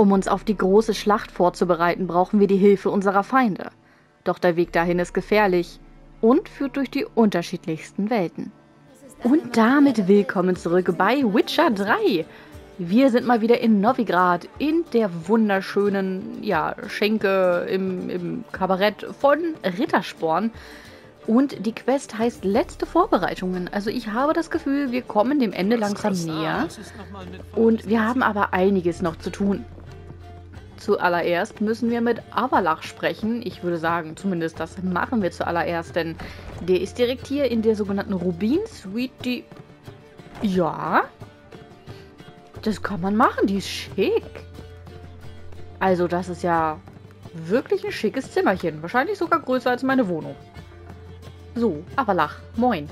Um uns auf die große Schlacht vorzubereiten, brauchen wir die Hilfe unserer Feinde. Doch der Weg dahin ist gefährlich und führt durch die unterschiedlichsten Welten. Und damit willkommen zurück bei Witcher 3. Wir sind mal wieder in Novigrad, in der wunderschönen, Schenke im Kabarett von Rittersporn. Und die Quest heißt Letzte Vorbereitungen. Also ich habe das Gefühl, wir kommen dem Ende langsam näher. Und wir haben aber einiges noch zu tun. Zuallererst müssen wir mit Avallac'h sprechen. Ich würde sagen, zumindest das machen wir zuallererst, denn der ist direkt hier in der sogenannten Rubin Suite. Ja, das kann man machen, die ist schick. Also das ist ja wirklich ein schickes Zimmerchen. Wahrscheinlich sogar größer als meine Wohnung. So, Avallac'h, moin.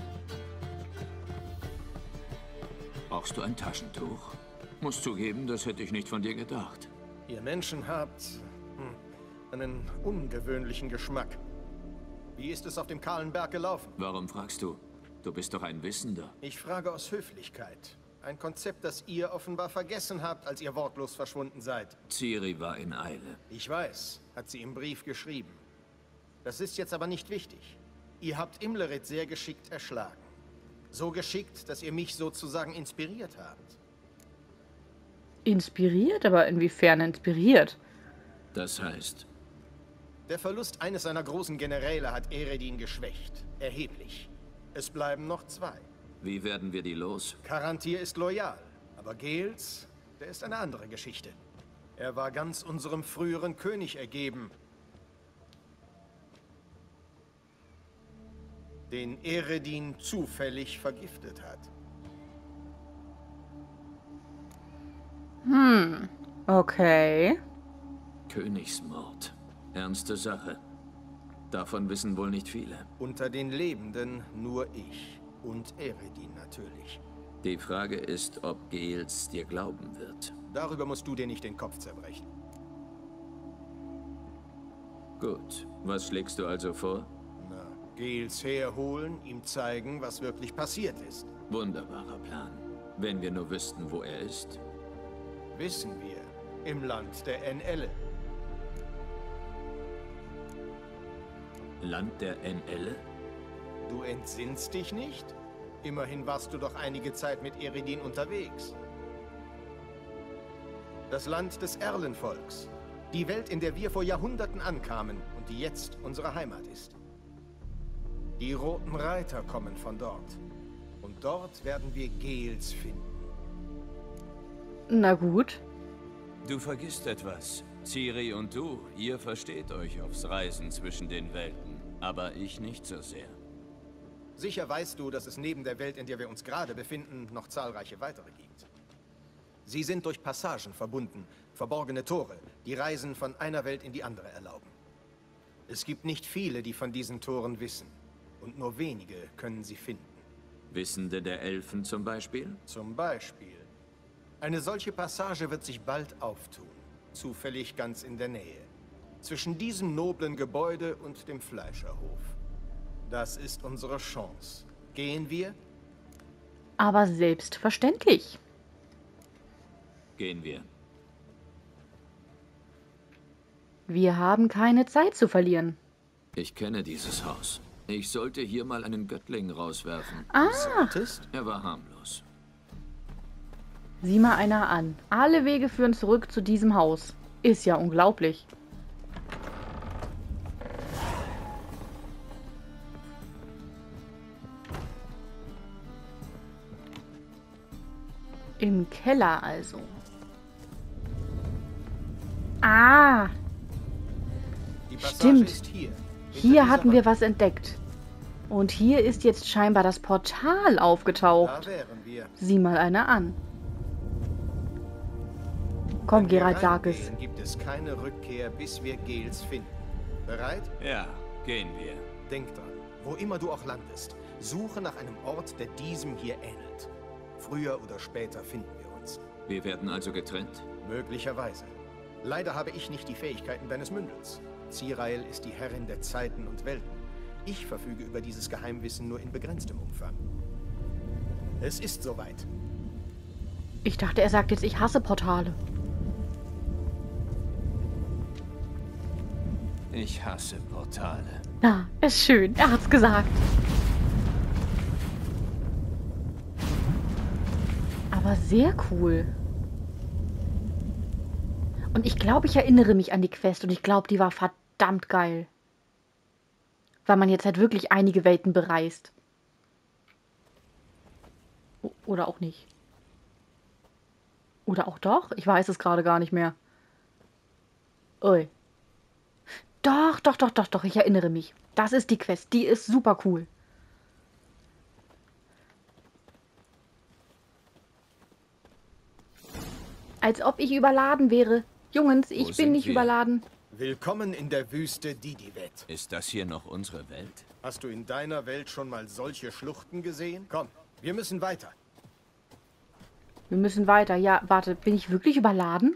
Brauchst du ein Taschentuch? Muss zugeben, das hätte ich nicht von dir gedacht. Ihr Menschen habt einen ungewöhnlichen Geschmack. Wie ist es auf dem kahlen Berg gelaufen? Warum fragst du? Du bist doch ein Wissender. Ich frage aus Höflichkeit. Ein Konzept, das ihr offenbar vergessen habt, als ihr wortlos verschwunden seid. Ciri war in Eile. Ich weiß, hat sie im Brief geschrieben. Das ist jetzt aber nicht wichtig. Ihr habt Imlerith sehr geschickt erschlagen. So geschickt, dass ihr mich sozusagen inspiriert habt. Inspiriert? Aber inwiefern inspiriert? Das heißt? Der Verlust eines seiner großen Generäle hat Eredin geschwächt. Erheblich. Es bleiben noch 2. Wie werden wir die los? Karantir ist loyal. Aber Geels, der ist eine andere Geschichte. Er war ganz unserem früheren König ergeben. Den Eredin zufällig vergiftet hat. Okay. Königsmord. Ernste Sache. Davon wissen wohl nicht viele. Unter den Lebenden nur ich. Und Eredin natürlich. Die Frage ist, ob Geels dir glauben wird. Darüber musst du dir nicht den Kopf zerbrechen. Gut. Was schlägst du also vor? Na, Geels herholen, ihm zeigen, was wirklich passiert ist. Wunderbarer Plan. Wenn wir nur wüssten, wo er ist. Wissen wir. Im Land der NL. Land der NL? Du entsinnst dich nicht? Immerhin warst du doch einige Zeit mit Eredin unterwegs. Das Land des Erlenvolks. Die Welt, in der wir vor Jahrhunderten ankamen und die jetzt unsere Heimat ist. Die Roten Reiter kommen von dort. Und dort werden wir Geels finden. Na gut. Du vergisst etwas. Ciri und du, ihr versteht euch aufs Reisen zwischen den Welten. Aber ich nicht so sehr. Sicher weißt du, dass es neben der Welt, in der wir uns gerade befinden, noch zahlreiche weitere gibt. Sie sind durch Passagen verbunden, verborgene Tore, die Reisen von einer Welt in die andere erlauben. Es gibt nicht viele, die von diesen Toren wissen. Und nur wenige können sie finden. Wissende der Elfen zum Beispiel? Zum Beispiel. Eine solche Passage wird sich bald auftun. Zufällig ganz in der Nähe. Zwischen diesem noblen Gebäude und dem Fleischerhof. Das ist unsere Chance. Gehen wir? Aber selbstverständlich. Gehen wir. Wir haben keine Zeit zu verlieren. Ich kenne dieses Haus. Ich sollte hier mal einen Göttling rauswerfen. Er war harmlos. Sieh mal einer an. Alle Wege führen zurück zu diesem Haus. Ist ja unglaublich. Im Keller also. Ah, Die Passage stimmt. ist hier. Hier hatten wir was entdeckt. Und hier ist jetzt scheinbar das Portal aufgetaucht. Da wären wir. Sieh mal einer an. Komm, Wenn wir Geralt, sag es. reingehen, gibt es keine Rückkehr, bis wir Geels finden. Bereit? Ja, gehen wir. Denk dran, wo immer du auch landest, suche nach einem Ort, der diesem hier ähnelt. Früher oder später finden wir uns. Wir werden also getrennt? Möglicherweise. Leider habe ich nicht die Fähigkeiten deines Mündels. Cirael ist die Herrin der Zeiten und Welten. Ich verfüge über dieses Geheimwissen nur in begrenztem Umfang. Es ist soweit. Ich dachte, er sagt jetzt, ich hasse Portale. Ich hasse Portale. Na, ist schön. Er hat's gesagt. Aber sehr cool. Und ich glaube, ich erinnere mich an die Quest und ich glaube, die war verdammt geil. Weil man jetzt halt wirklich einige Welten bereist. Oder auch nicht. Oder auch doch? Ich weiß es gerade gar nicht mehr. Ui. Doch, ich erinnere mich. Das ist die Quest. Die ist super cool. Als ob ich überladen wäre. Jungs, Wo ich bin sind nicht wir? überladen. Willkommen in der Wüste Didivet. Ist das hier noch unsere Welt? Hast du in deiner Welt schon mal solche Schluchten gesehen? Komm, wir müssen weiter. Wir müssen weiter. Ja, warte, bin ich wirklich überladen?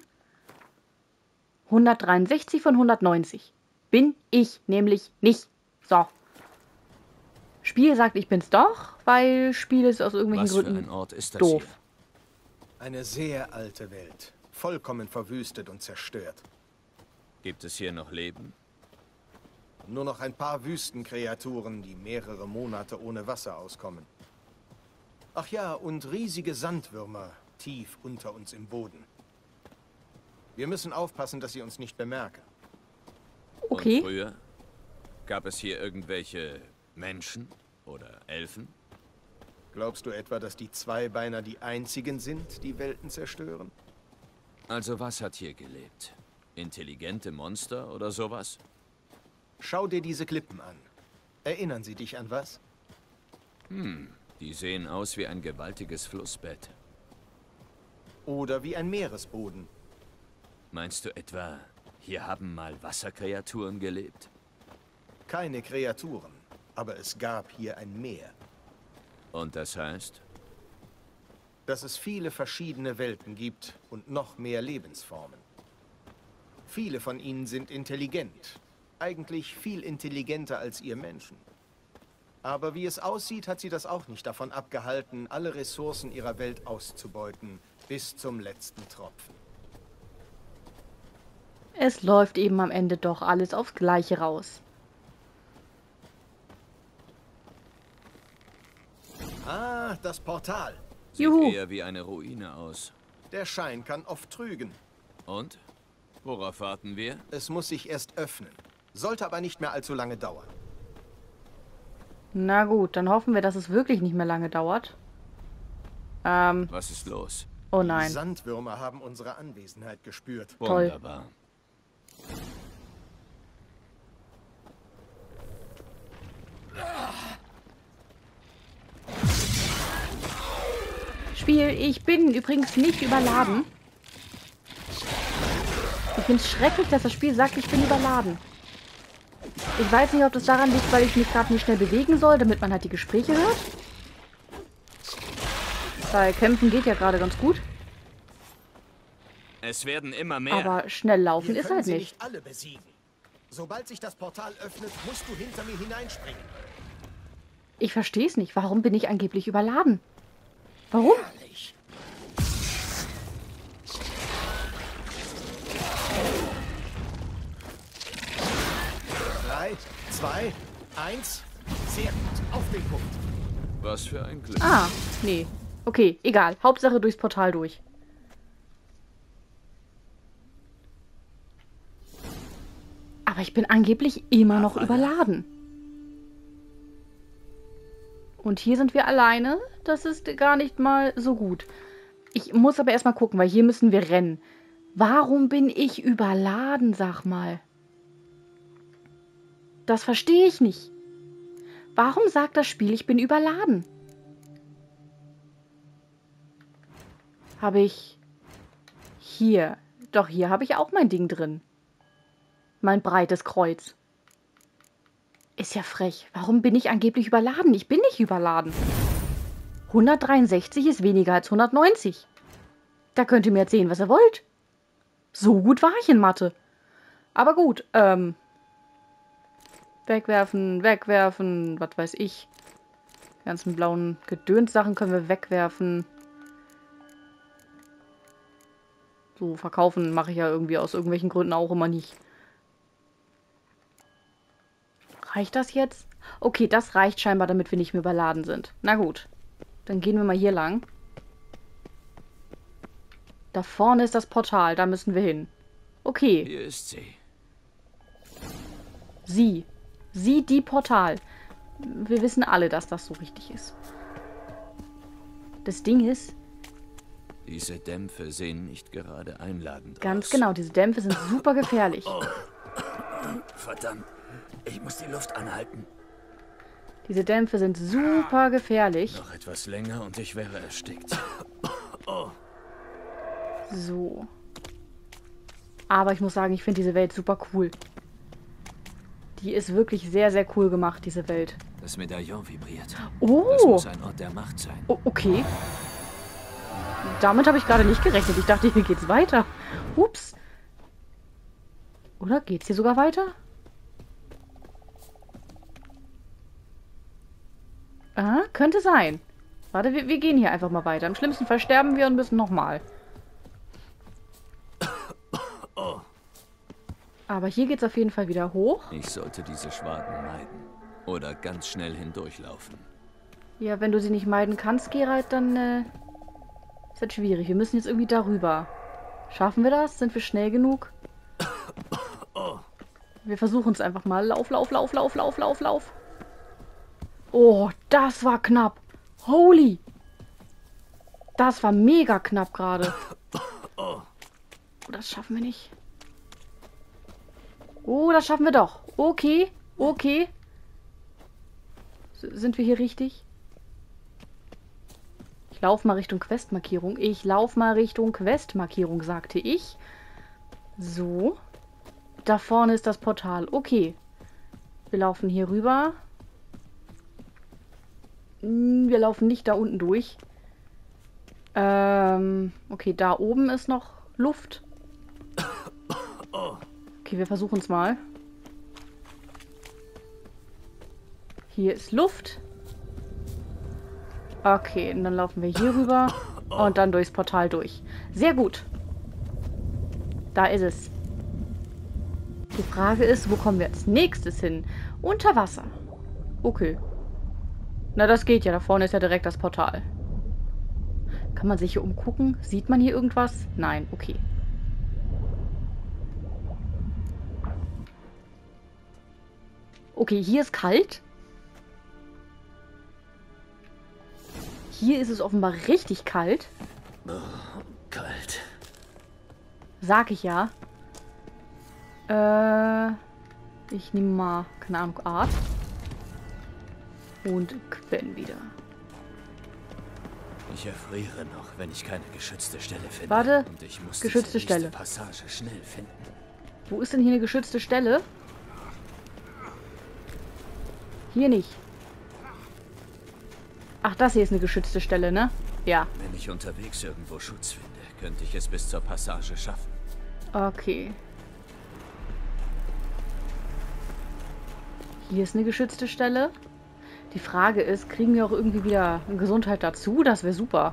163 von 190. Bin ich nämlich nicht. So. Spiel sagt, ich bin's doch, weil Spiel ist aus irgendwelchen Was für Gründen ein Ort ist das doof. hier? Eine sehr alte Welt. Vollkommen verwüstet und zerstört. Gibt es hier noch Leben? Nur noch ein paar Wüstenkreaturen, die mehrere Monate ohne Wasser auskommen. Ach ja, und riesige Sandwürmer tief unter uns im Boden. Wir müssen aufpassen, dass sie uns nicht bemerken. Okay. Und früher? Gab es hier irgendwelche Menschen oder Elfen? Glaubst du etwa, dass die Zweibeiner die einzigen sind, die Welten zerstören? Also was hat hier gelebt? Intelligente Monster oder sowas? Schau dir diese Klippen an. Erinnern sie dich an was? Die sehen aus wie ein gewaltiges Flussbett. Oder wie ein Meeresboden. Meinst du etwa, hier haben mal Wasserkreaturen gelebt? Keine Kreaturen, aber es gab hier ein Meer. Und das heißt? Dass es viele verschiedene Welten gibt und noch mehr Lebensformen. Viele von ihnen sind intelligent. Eigentlich viel intelligenter als ihr Menschen. Aber wie es aussieht, hat sie das auch nicht davon abgehalten, alle Ressourcen ihrer Welt auszubeuten, bis zum letzten Tropfen. Es läuft eben am Ende doch alles aufs Gleiche raus. Ah, das Portal. Sieht Juhu. eher wie eine Ruine aus. Der Schein kann oft trügen. Und? Worauf warten wir? Es muss sich erst öffnen. Sollte aber nicht mehr allzu lange dauern. Na gut, dann hoffen wir, dass es wirklich nicht mehr lange dauert. Was ist los? Oh Die nein. Sandwürmer haben unsere Anwesenheit gespürt. Toll. Wunderbar. Spiel, ich bin übrigens nicht überladen. Ich finde es schrecklich, dass das Spiel sagt, ich bin überladen. Ich weiß nicht, ob das daran liegt, weil ich mich gerade nicht schnell bewegen soll, damit man halt die Gespräche hört. Weil Kämpfen geht ja gerade ganz gut. Es werden immer mehr. Aber schnell laufen Wir ist können halt sie nicht. nicht alle besiegen. Sobald sich das Portal öffnet, musst du hinter mir hineinspringen. Ich verstehe es nicht. Warum bin ich angeblich überladen? Warum? Herrlich. Drei, zwei, eins. Sehr gut. Auf den Punkt. Was für ein Glück. Ah, nee. Okay, egal. Hauptsache durchs Portal durch. Aber ich bin angeblich immer noch überladen. Und hier sind wir alleine. Das ist gar nicht mal so gut. Ich muss aber erstmal gucken, weil hier müssen wir rennen. Warum bin ich überladen, sag mal? Das verstehe ich nicht. Warum sagt das Spiel, ich bin überladen? Habe ich hier. Doch, hier habe ich auch mein Ding drin. Mein breites Kreuz. Ist ja frech. Warum bin ich angeblich überladen? Ich bin nicht überladen. 163 ist weniger als 190. Da könnt ihr mir erzählen, was ihr wollt. So gut war ich in Mathe. Aber gut, wegwerfen, wegwerfen, was weiß ich. Die ganzen blauen Gedönssachen können wir wegwerfen. So, verkaufen mache ich ja irgendwie aus irgendwelchen Gründen auch immer nicht. Reicht das jetzt? Okay, das reicht scheinbar, damit wir nicht mehr überladen sind. Na gut. Dann gehen wir mal hier lang. Da vorne ist das Portal, da müssen wir hin. Okay. Hier ist sie. Sie. Sie, die Portal. Wir wissen alle, dass das so richtig ist. Das Ding ist... Diese Dämpfe sehen nicht gerade einladend aus. Ganz genau, diese Dämpfe sind super gefährlich. Verdammt, ich muss die Luft anhalten. Diese Dämpfe sind super gefährlich. Noch etwas länger und ich wäre erstickt. So. Aber ich muss sagen, ich finde diese Welt super cool. Die ist wirklich sehr, sehr cool gemacht, diese Welt. Das Medaillon vibriert. Oh! Das muss ein Ort der Macht sein. Oh, okay. Damit habe ich gerade nicht gerechnet. Ich dachte, hier geht's weiter. Ups. Oder geht's hier sogar weiter? Ah, könnte sein. Warte, wir gehen hier einfach mal weiter. Im schlimmsten Fall sterben wir und müssen nochmal. Aber hier geht's auf jeden Fall wieder hoch. Ich sollte diese Schwaden meiden. Oder ganz schnell hindurchlaufen. Ja, wenn du sie nicht meiden kannst, Geralt, dann ist das schwierig. Wir müssen jetzt irgendwie darüber. Schaffen wir das? Sind wir schnell genug? Wir versuchen es einfach mal. Lauf, lauf, lauf, lauf, lauf, lauf, lauf. Oh, das war knapp. Holy. Das war mega knapp gerade. Oh, das schaffen wir nicht. Oh, das schaffen wir doch. Okay, okay. Sind wir hier richtig? Ich laufe mal Richtung Questmarkierung. Ich laufe mal Richtung Questmarkierung, sagte ich. So. Da vorne ist das Portal. Okay. Wir laufen hier rüber. Wir laufen nicht da unten durch. Okay, da oben ist noch Luft. Okay, wir versuchen es mal. Hier ist Luft. Okay, und dann laufen wir hier rüber und dann durchs Portal durch. Sehr gut. Da ist es. Die Frage ist, wo kommen wir als nächstes hin? Unter Wasser. Okay. Na, das geht ja. Da vorne ist ja direkt das Portal. Kann man sich hier umgucken? Sieht man hier irgendwas? Nein, okay. Okay, hier ist kalt. Hier ist es offenbar richtig kalt. Oh, kalt. Sag ich ja. Ich nehme mal, keine Ahnung, Art. Und Quen wieder. Ich erfriere noch, wenn ich keine geschützte Stelle finde. Warte, und ich muss geschützte diese nächste Stelle. Passage schnell finden. Wo ist denn hier eine geschützte Stelle? Hier nicht. Ach, das hier ist eine geschützte Stelle, ne? Ja. Wenn ich unterwegs irgendwo Schutz finde, könnte ich es bis zur Passage schaffen. Okay. Hier ist eine geschützte Stelle. Die Frage ist, kriegen wir auch irgendwie wieder Gesundheit dazu? Das wäre super.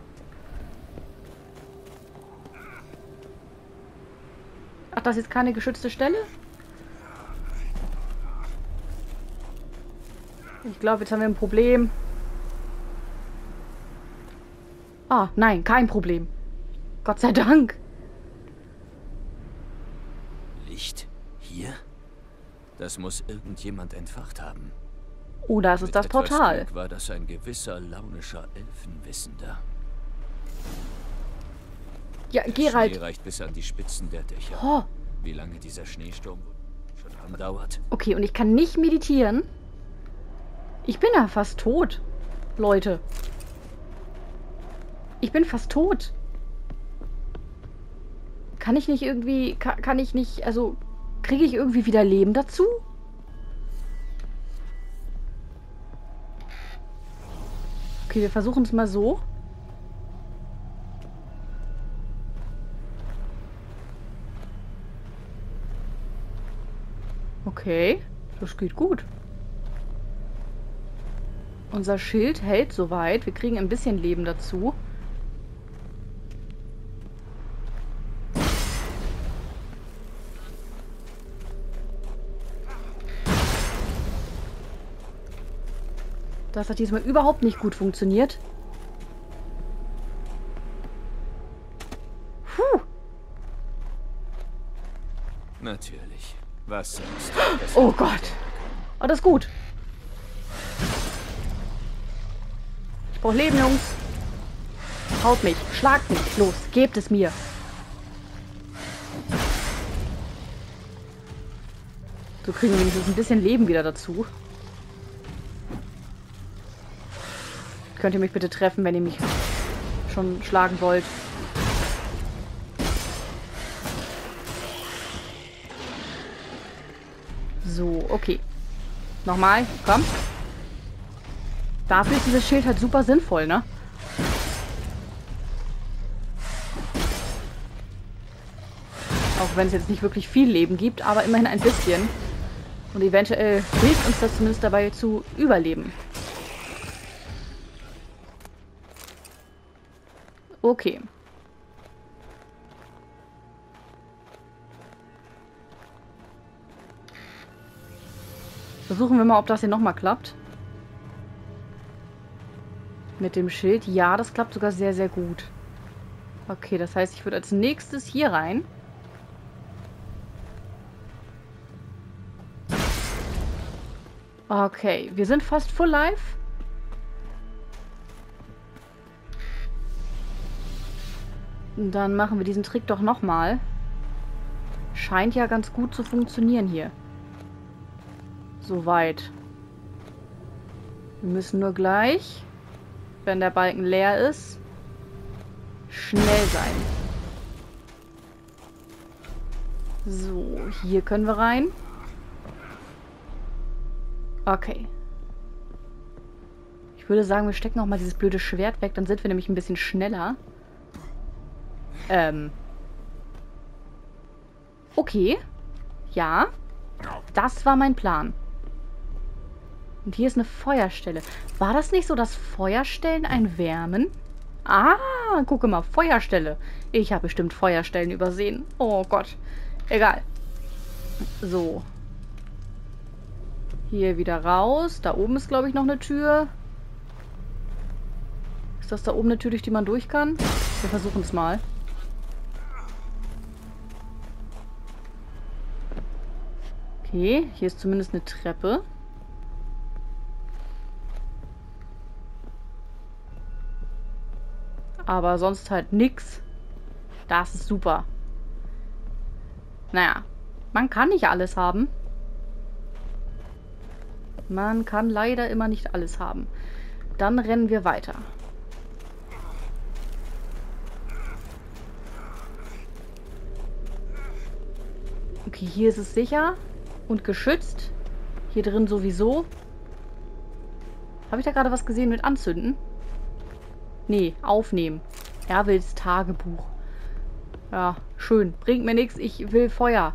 Ach, das ist jetzt keine geschützte Stelle? Ich glaube, jetzt haben wir ein Problem. Ah, nein, kein Problem. Gott sei Dank. Licht? Hier? Das muss irgendjemand entfacht haben. Oh, das ist Mit das etwas Portal. Glück war das ein gewisser launischer Elfenwissender. Ja, Der Geralt. Schnee reicht bis an die Spitzen der Dächer. Oh, Wie lange dieser Schneesturm schon andauert? okay, und ich kann nicht meditieren. Ich bin ja fast tot, Leute. Ich bin fast tot. Kann ich nicht irgendwie... Kann ich nicht... Also, kriege ich irgendwie wieder Leben dazu? Okay, wir versuchen es mal so. Okay, das geht gut. Unser Schild hält soweit. Wir kriegen ein bisschen Leben dazu. Das hat diesmal überhaupt nicht gut funktioniert. Puh. Natürlich. Was sonst? Oh Gott. Oh, das ist gut. Ich brauche Leben, Jungs. Haut mich. Schlagt mich. Los, gebt es mir. So kriegen wir wenigstens ein bisschen Leben wieder dazu. Könnt ihr mich bitte treffen, wenn ihr mich schon schlagen wollt? So, okay. Nochmal, komm. Dafür ist dieses Schild halt super sinnvoll, ne? Auch wenn es jetzt nicht wirklich viel Leben gibt, aber immerhin ein bisschen. Und eventuell hilft uns das zumindest dabei zu überleben. Okay. Versuchen wir mal, ob das hier nochmal klappt. Mit dem Schild. Ja, das klappt sogar sehr, sehr gut. Okay, das heißt, ich würde als nächstes hier rein. Okay, wir sind fast full life. Dann machen wir diesen Trick doch nochmal. Scheint ja ganz gut zu funktionieren hier. Soweit. Wir müssen nur gleich, wenn der Balken leer ist, schnell sein. So, hier können wir rein. Okay. Ich würde sagen, wir stecken auch mal dieses blöde Schwert weg, dann sind wir nämlich ein bisschen schneller. Okay. Ja. Das war mein Plan. Und hier ist eine Feuerstelle. War das nicht so, dass Feuerstellen einen wärmen? Ah, gucke mal, Feuerstelle. Ich habe bestimmt Feuerstellen übersehen. Oh Gott. Egal. So. Hier wieder raus. Da oben ist, glaube ich, noch eine Tür. Ist das da oben eine Tür, durch die man durch kann? Wir versuchen es mal. Okay, hier ist zumindest eine Treppe. Aber sonst halt nix. Das ist super. Naja, man kann nicht alles haben. Man kann leider immer nicht alles haben. Dann rennen wir weiter. Okay, hier ist es sicher und geschützt. Hier drin sowieso. Habe ich da gerade was gesehen mit Anzünden? Nee, aufnehmen. Erwils Tagebuch. Ja, schön. Bringt mir nichts. Ich will Feuer.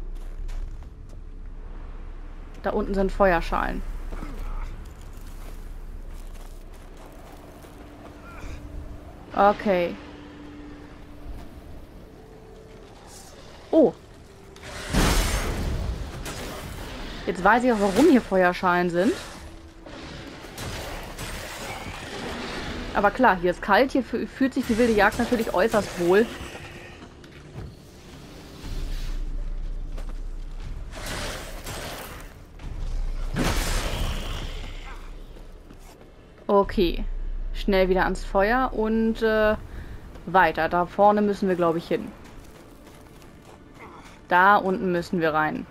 Da unten sind Feuerschalen. Okay. Oh. Jetzt weiß ich auch, warum hier Feuerschalen sind. Aber klar, hier ist kalt, hier fühlt sich die wilde Jagd natürlich äußerst wohl. Okay. Schnell wieder ans Feuer und weiter. Da vorne müssen wir, glaube ich, hin. Da unten müssen wir rein.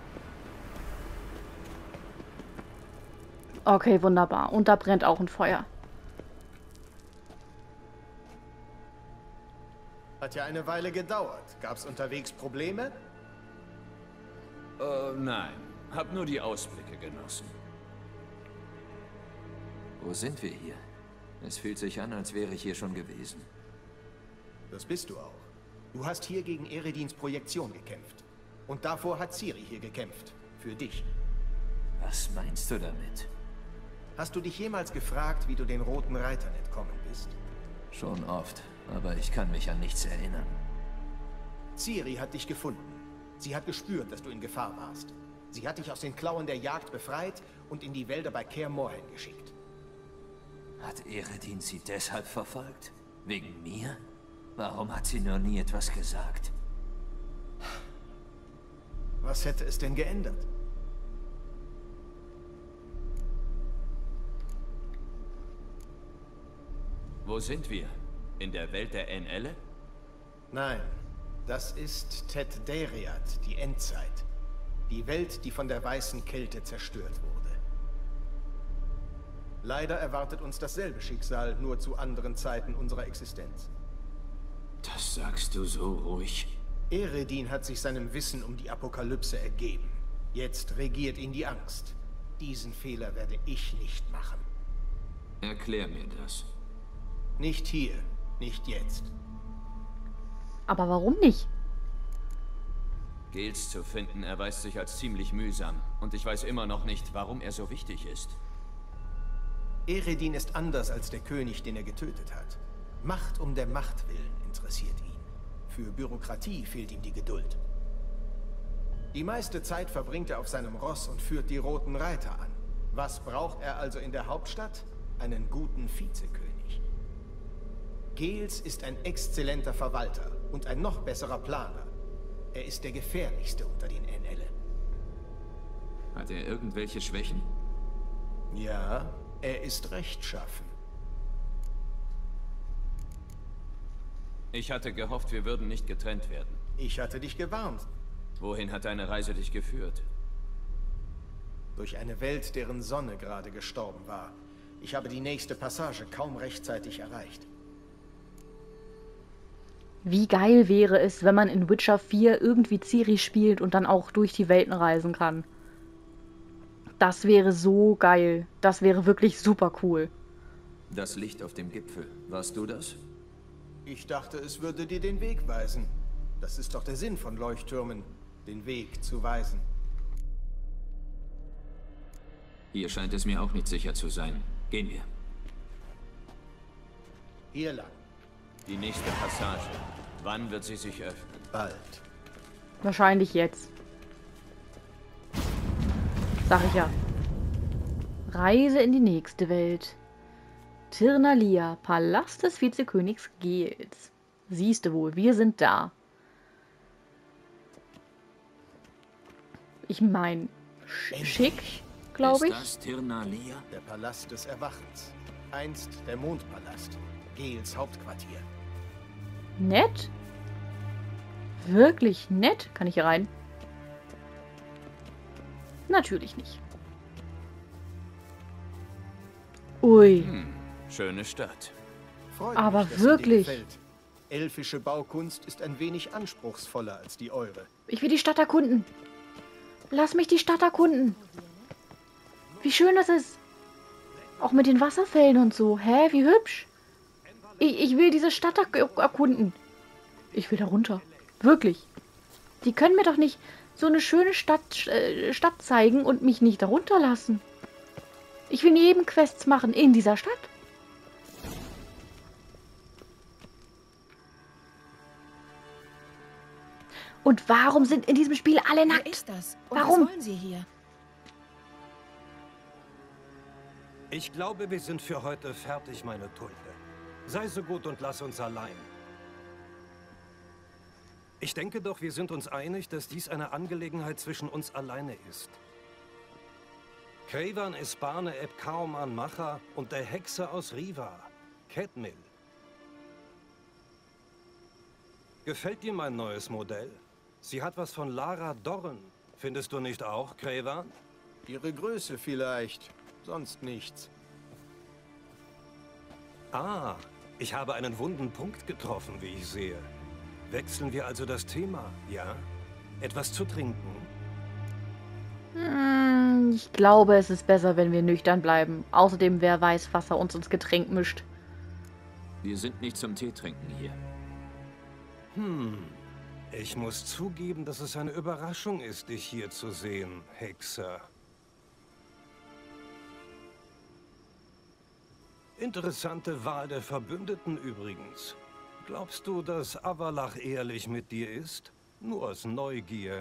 Okay, wunderbar. Und da brennt auch ein Feuer. Hat ja eine Weile gedauert. Gab's unterwegs Probleme? Nein. Hab nur die Ausblicke genossen. Wo sind wir hier? Es fühlt sich an, als wäre ich hier schon gewesen. Das bist du auch. Du hast hier gegen Eredins Projektion gekämpft. Und davor hat Ciri hier gekämpft. Für dich. Was meinst du damit? Hast du dich jemals gefragt, wie du den Roten Reitern entkommen bist? Schon oft, aber ich kann mich an nichts erinnern. Ciri hat dich gefunden. Sie hat gespürt, dass du in Gefahr warst. Sie hat dich aus den Klauen der Jagd befreit und in die Wälder bei Kaer Morhen geschickt. Hat Eredin sie deshalb verfolgt? Wegen mir? Warum hat sie noch nie etwas gesagt? Was hätte es denn geändert? Wo sind wir? In der Welt der NL? Nein, das ist Tet Deriat, die Endzeit. Die Welt, die von der weißen Kälte zerstört wurde. Leider erwartet uns dasselbe Schicksal, nur zu anderen Zeiten unserer Existenz. Das sagst du so ruhig. Eredin hat sich seinem Wissen um die Apokalypse ergeben. Jetzt regiert ihn die Angst. Diesen Fehler werde ich nicht machen. Erklär mir das. Nicht hier, nicht jetzt. Aber warum nicht? Gils zu finden erweist sich als ziemlich mühsam. Und ich weiß immer noch nicht, warum er so wichtig ist. Eredin ist anders als der König, den er getötet hat. Macht um der Macht willen interessiert ihn. Für Bürokratie fehlt ihm die Geduld. Die meiste Zeit verbringt er auf seinem Ross und führt die Roten Reiter an. Was braucht er also in der Hauptstadt? Einen guten Vizekönig. Gils ist ein exzellenter Verwalter und ein noch besserer Planer. Er ist der gefährlichste unter den NL. Hat er irgendwelche Schwächen? Ja, er ist rechtschaffen. Ich hatte gehofft, wir würden nicht getrennt werden. Ich hatte dich gewarnt. Wohin hat deine Reise dich geführt? Durch eine Welt, deren Sonne gerade gestorben war. Ich habe die nächste Passage kaum rechtzeitig erreicht. Wie geil wäre es, wenn man in Witcher 4 irgendwie Ciri spielt und dann auch durch die Welten reisen kann. Das wäre so geil. Das wäre wirklich super cool. Das Licht auf dem Gipfel. Warst du das? Ich dachte, es würde dir den Weg weisen. Das ist doch der Sinn von Leuchttürmen, den Weg zu weisen. Hier scheint es mir auch nicht sicher zu sein. Gehen wir. Hier lang. Die nächste Passage. Wann wird sie sich öffnen? Bald. Wahrscheinlich jetzt. Sag ich ja. Reise in die nächste Welt. Tirnalia, Palast des Vizekönigs Gils. Siehste wohl, wir sind da. Ich meine, schick, glaube ich. Ist das Tirnalia? Der Palast des Erwachens. Einst der Mondpalast. Gils Hauptquartier. Nett? Wirklich nett? Kann ich hier rein? Natürlich nicht. Ui. Schöne Stadt. Freut Aber mich, dass sie dir wirklich. gefällt. Elfische Baukunst ist ein wenig anspruchsvoller als die eure. Ich will die Stadt erkunden. Lass mich die Stadt erkunden. Wie schön das ist. Auch mit den Wasserfällen und so. Hä, wie hübsch. Ich will diese Stadt erkunden. Ich will da runter. Wirklich. Die können mir doch nicht so eine schöne Stadt zeigen und mich nicht darunter lassen. Ich will neben Quests machen in dieser Stadt. Und warum sind in diesem Spiel alle Wer nackt? ist das? Und Warum? was wollen Sie hier? Ich glaube, wir sind für heute fertig, meine Tulpe. Sei so gut und lass uns allein. Ich denke doch, wir sind uns einig, dass dies eine Angelegenheit zwischen uns alleine ist. Cravan Espane Eb Kauman Macha und der Hexe aus Riva, Kedmil. Gefällt dir mein neues Modell? Sie hat was von Lara Dorren. Findest du nicht auch, Cravan? Ihre Größe vielleicht, sonst nichts. Ah, ich habe einen wunden Punkt getroffen, wie ich sehe. Wechseln wir also das Thema, ja? Etwas zu trinken? Ich glaube, es ist besser, wenn wir nüchtern bleiben. Außerdem, wer weiß, was er uns ins Getränk mischt. Wir sind nicht zum Tee trinken hier. Ich muss zugeben, dass es eine Überraschung ist, dich hier zu sehen, Hexer. Interessante Wahl der Verbündeten übrigens. Glaubst du, dass Avalach ehrlich mit dir ist? Nur aus Neugier.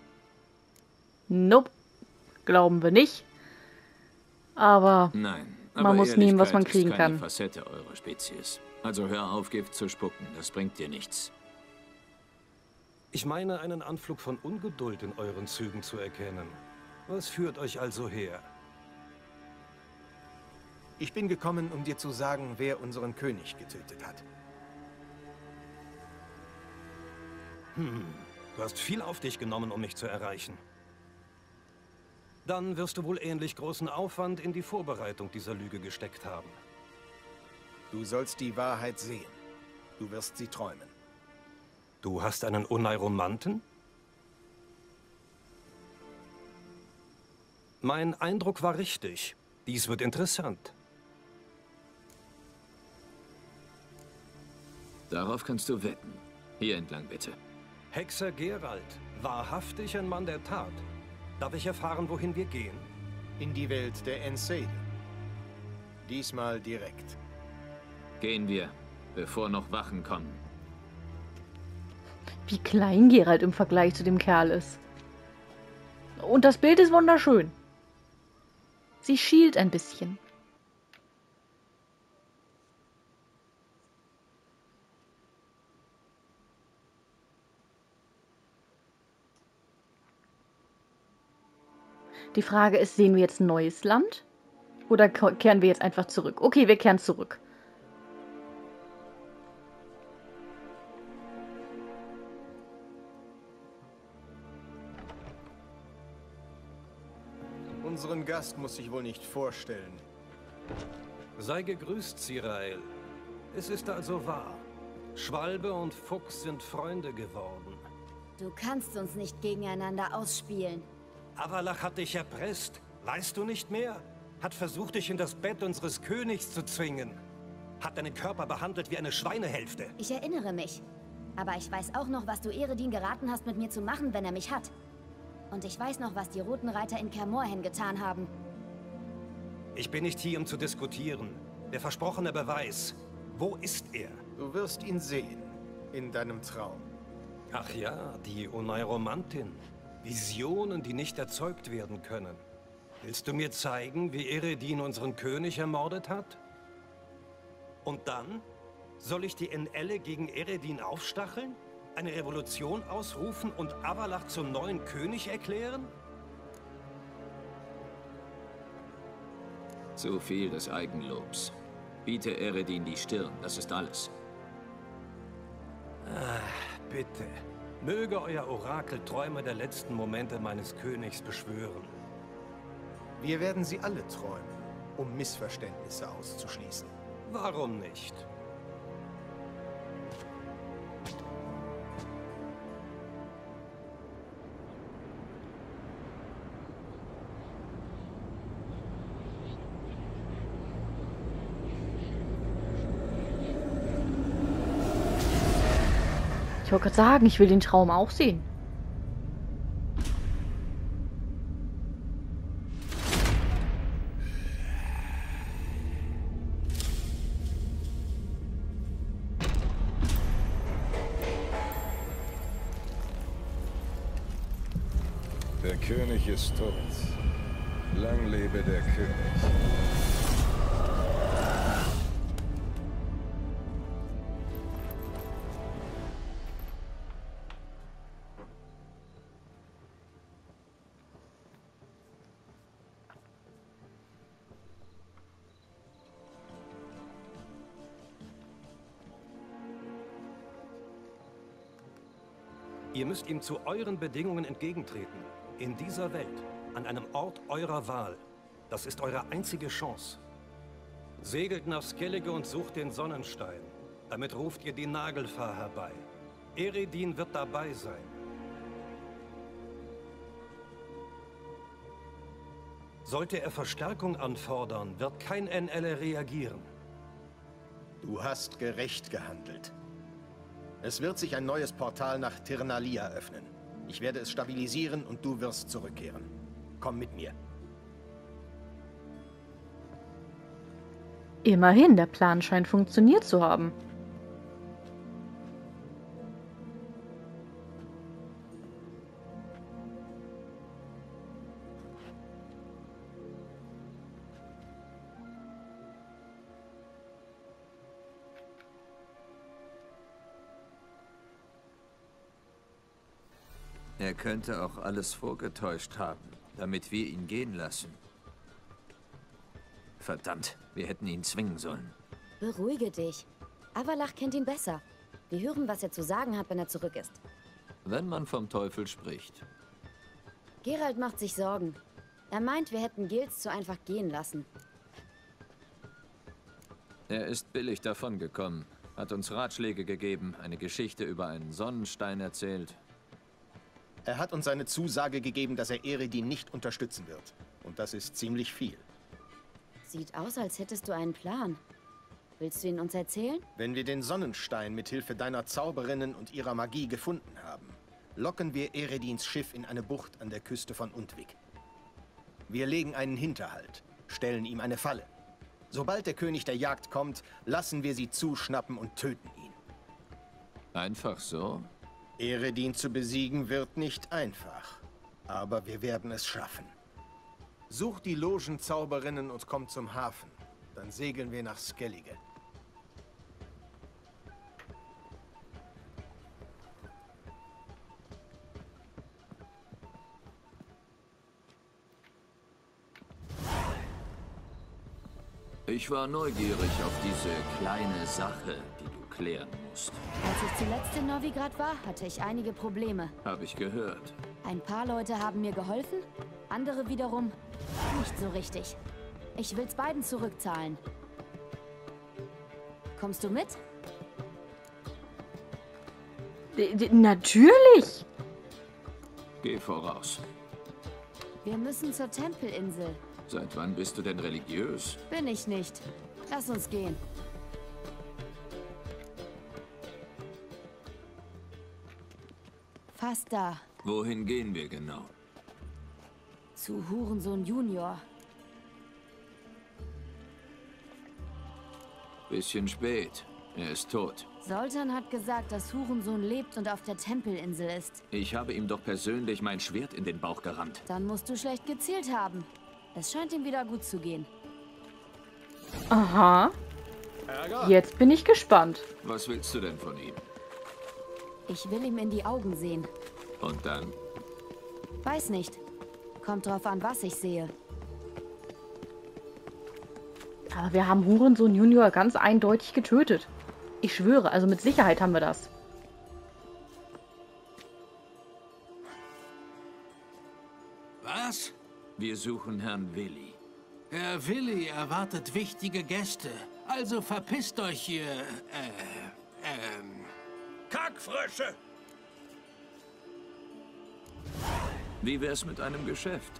Nope. Glauben wir nicht. Aber Nein, Man muss nehmen, was man kriegen ist keine kann. Facette eurer Spezies. Also hör auf, Gift zu spucken. Das bringt dir nichts. Ich meine, einen Anflug von Ungeduld in euren Zügen zu erkennen. Was führt euch also her? Ich bin gekommen, um dir zu sagen, wer unseren König getötet hat. Du hast viel auf dich genommen, um mich zu erreichen. Dann wirst du wohl ähnlich großen Aufwand in die Vorbereitung dieser Lüge gesteckt haben. Du sollst die Wahrheit sehen. Du wirst sie träumen. Du hast einen Oneiromanten? Mein Eindruck war richtig. Dies wird interessant. Darauf kannst du wetten. Hier entlang, bitte. Hexer Geralt, wahrhaftig ein Mann der Tat. Darf ich erfahren, wohin wir gehen? In die Welt der Enseide. Diesmal direkt. Gehen wir, bevor noch Wachen kommen. Wie klein Geralt im Vergleich zu dem Kerl ist. Und das Bild ist wunderschön. Sie schielt ein bisschen. Die Frage ist, sehen wir jetzt ein neues Land? Oder kehren wir jetzt einfach zurück? Okay, wir kehren zurück. Unseren Gast muss sich wohl nicht vorstellen. Sei gegrüßt, Cirael. Es ist also wahr. Schwalbe und Fuchs sind Freunde geworden. Du kannst uns nicht gegeneinander ausspielen. Avalach hat dich erpresst. Weißt du nicht mehr? Hat versucht, dich in das Bett unseres Königs zu zwingen. Hat deinen Körper behandelt wie eine Schweinehälfte. Ich erinnere mich. Aber ich weiß auch noch, was du Eredin geraten hast, mit mir zu machen, wenn er mich hat. Und ich weiß noch, was die Roten Reiter in Kaer Morhen getan haben. Ich bin nicht hier, um zu diskutieren. Der versprochene Beweis. Wo ist er? Du wirst ihn sehen. In deinem Traum. Ach ja, die Oneiromantin. Visionen, die nicht erzeugt werden können. Willst du mir zeigen, wie Eredin unseren König ermordet hat? Und dann? Soll ich die Enelle gegen Eredin aufstacheln? Eine Revolution ausrufen und Avalach zum neuen König erklären? Zu viel des Eigenlobs. Biete Eredin die Stirn, das ist alles. Bitte. Möge euer Orakel Träume der letzten Momente meines Königs beschwören. Wir werden sie alle träumen, um Missverständnisse auszuschließen. Warum nicht? Ich wollte gerade sagen, ich will den Traum auch sehen. Der König ist tot. Lang lebe der König. Ihr müsst ihm zu euren Bedingungen entgegentreten. In dieser Welt, an einem Ort eurer Wahl. Das ist eure einzige Chance. Segelt nach Skellige und sucht den Sonnenstein. Damit ruft ihr die Nagelfar herbei. Eredin wird dabei sein. Sollte er Verstärkung anfordern, wird kein NL reagieren. Du hast gerecht gehandelt. Es wird sich ein neues Portal nach Tirnalia öffnen. Ich werde es stabilisieren und du wirst zurückkehren. Komm mit mir. Immerhin, der Plan scheint funktioniert zu haben. Er könnte auch alles vorgetäuscht haben, damit wir ihn gehen lassen. Verdammt, wir hätten ihn zwingen sollen. Beruhige dich. Avalach kennt ihn besser. Wir hören, was er zu sagen hat, wenn er zurück ist. Wenn man vom Teufel spricht. Geralt macht sich Sorgen. Er meint, wir hätten Gils zu einfach gehen lassen. Er ist billig davongekommen, hat uns Ratschläge gegeben, eine Geschichte über einen Sonnenstein erzählt. Er hat uns eine Zusage gegeben, dass er Eredin nicht unterstützen wird. Und das ist ziemlich viel. Sieht aus, als hättest du einen Plan. Willst du ihn uns erzählen? Wenn wir den Sonnenstein mit Hilfe deiner Zauberinnen und ihrer Magie gefunden haben, locken wir Eredins Schiff in eine Bucht an der Küste von Undvik. Wir legen einen Hinterhalt, stellen ihm eine Falle. Sobald der König der Jagd kommt, lassen wir sie zuschnappen und töten ihn. Einfach so? Eredin zu besiegen wird nicht einfach, aber wir werden es schaffen. Such die Logenzauberinnen und komm zum Hafen. Dann segeln wir nach Skellige. Ich war neugierig auf diese kleine Sache, die du klären musst. Als ich zuletzt in Novigrad war, hatte ich einige Probleme. Habe ich gehört. Ein paar Leute haben mir geholfen, andere wiederum nicht so richtig. Ich will's beiden zurückzahlen. Kommst du mit? Natürlich! Geh voraus. Wir müssen zur Tempelinsel. Seit wann bist du denn religiös? Bin ich nicht. Lass uns gehen. Fast da. Wohin gehen wir genau? Zu Hurensohn Junior. Bisschen spät. Er ist tot. Soltan hat gesagt, dass Hurensohn lebt und auf der Tempelinsel ist. Ich habe ihm doch persönlich mein Schwert in den Bauch gerammt. Dann musst du schlecht gezielt haben. Es scheint ihm wieder gut zu gehen. Aha. Jetzt bin ich gespannt. Was willst du denn von ihm? Ich will ihm in die Augen sehen. Und dann? Weiß nicht. Kommt drauf an, was ich sehe. Aber wir haben Hurensohn Junior ganz eindeutig getötet. Ich schwöre, also mit Sicherheit haben wir das. Was? Wir suchen Herrn Willi. Herr Willi erwartet wichtige Gäste. Also verpisst euch hier, Kackfrösche! Wie wär's mit einem Geschäft?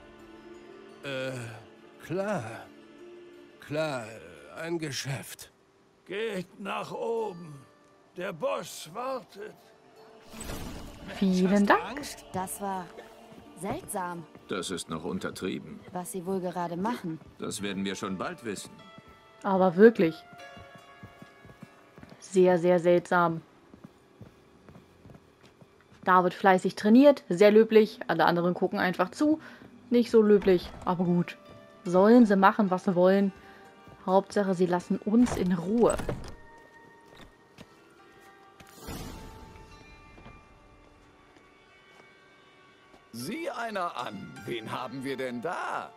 Klar. Klar, ein Geschäft. Geht nach oben. Der Boss wartet. Vielen Dank. Angst? Das war seltsam, Das ist noch untertrieben. was sie wohl gerade machen. Das werden wir schon bald wissen. Aber wirklich. Sehr, sehr seltsam. David fleißig trainiert, sehr löblich. Alle anderen gucken einfach zu. Nicht so löblich, aber gut. Sollen sie machen, was sie wollen. Hauptsache, sie lassen uns in Ruhe. Sieh einer an. Wen haben wir denn da?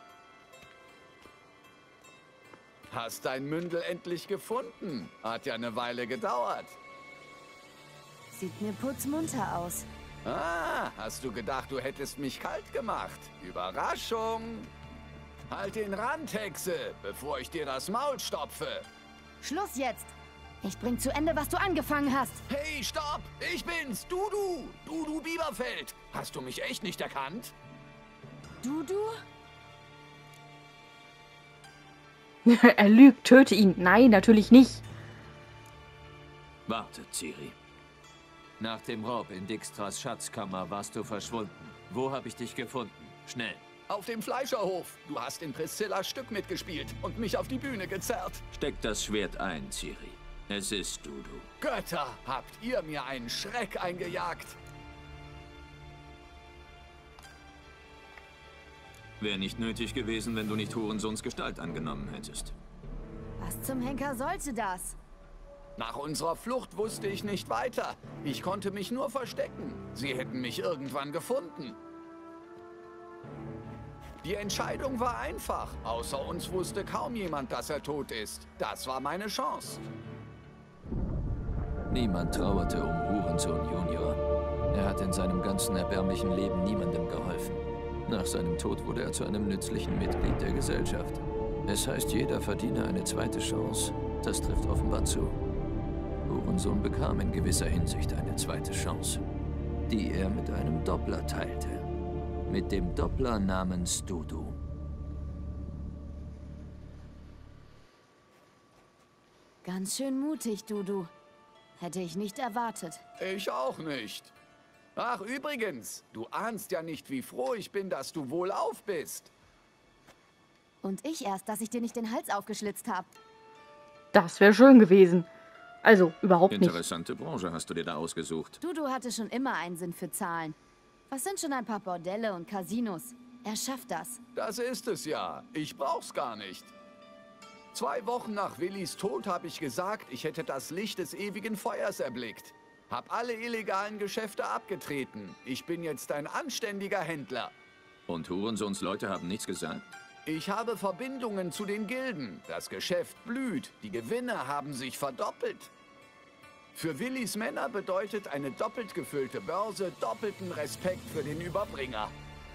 Hast dein Mündel endlich gefunden? Hat ja eine Weile gedauert. Sieht mir putzmunter aus. Ah, hast du gedacht, du hättest mich kalt gemacht? Überraschung! Halt den Rand, Hexe, bevor ich dir das Maul stopfe. Schluss jetzt! Ich bring zu Ende, was du angefangen hast. Hey, stopp! Ich bin's, Dudu Bieberfeld. Hast du mich echt nicht erkannt? Du? Er lügt, töte ihn. Nein, natürlich nicht. Warte, Ciri. Nach dem Raub in Dijkstras Schatzkammer warst du verschwunden. Wo habe ich dich gefunden? Schnell. Auf dem Fleischerhof. Du hast in Priscillas Stück mitgespielt und mich auf die Bühne gezerrt. Steck das Schwert ein, Ciri. Es ist Dudu. Götter, habt ihr mir einen Schreck eingejagt? Wäre nicht nötig gewesen, wenn du nicht Hurensohns Gestalt angenommen hättest. Was zum Henker sollte das? Nach unserer Flucht wusste ich nicht weiter. Ich konnte mich nur verstecken. Sie hätten mich irgendwann gefunden. Die Entscheidung war einfach. Außer uns wusste kaum jemand, dass er tot ist. Das war meine Chance. Niemand trauerte um Hurensohn Junior. Er hat in seinem ganzen erbärmlichen Leben niemandem geholfen. Nach seinem Tod wurde er zu einem nützlichen Mitglied der Gesellschaft. Es heißt, jeder verdiene eine zweite Chance. Das trifft offenbar zu. Hurensohn bekam in gewisser Hinsicht eine zweite Chance, die er mit einem Doppler teilte. Mit dem Doppler namens Dudu. Ganz schön mutig, Dudu. Hätte ich nicht erwartet. Ich auch nicht. Ach, übrigens, du ahnst ja nicht, wie froh ich bin, dass du wohlauf bist. Und ich erst, dass ich dir nicht den Hals aufgeschlitzt habe. Das wäre schön gewesen. Also, überhaupt nicht. Interessante Branche hast du dir da ausgesucht. Dudu hatte schon immer einen Sinn für Zahlen. Was sind schon ein paar Bordelle und Casinos? Er schafft das. Das ist es ja. Ich brauch's gar nicht. 2 Wochen nach Willis Tod habe ich gesagt, ich hätte das Licht des ewigen Feuers erblickt. Hab alle illegalen Geschäfte abgetreten. Ich bin jetzt ein anständiger Händler. Und Hurensohns Leute haben nichts gesagt? Ich habe Verbindungen zu den Gilden. Das Geschäft blüht. Die Gewinne haben sich verdoppelt. Für Willis Männer bedeutet eine doppelt gefüllte Börse doppelten Respekt für den Überbringer.